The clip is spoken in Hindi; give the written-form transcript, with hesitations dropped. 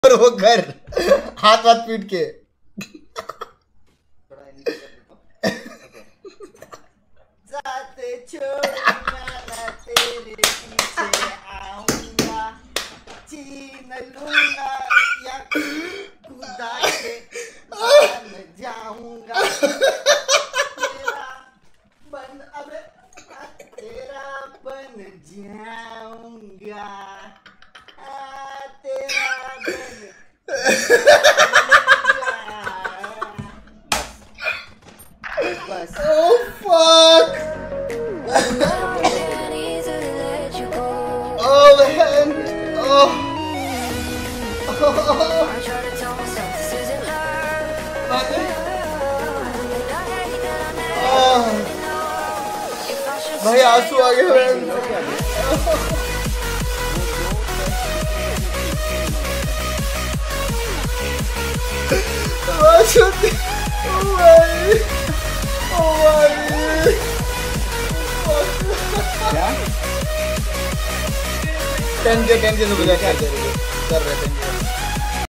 और वो घर हाथ हाथ पीट के जाते छोड़ूंगा ना तेरे पीछे आऊंगा, छीन लूंगा या खुदा से जान जाऊंगा, तेरा बन जाऊंगा, तेरा बन बस। Oh fuck! Oh man! Oh! भाई आंसू आ गए मैन। थैंक यू सब कर रहे हैं।